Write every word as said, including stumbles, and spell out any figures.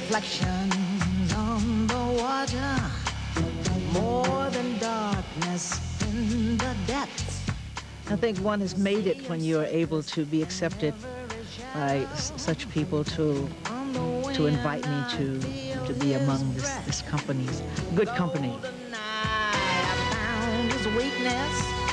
reflections on the water, more than darkness in the depths. I think one has made it when you are able to be accepted by s- such people to to invite me to to be among this this company's good company. Goldeneye, I found his weakness.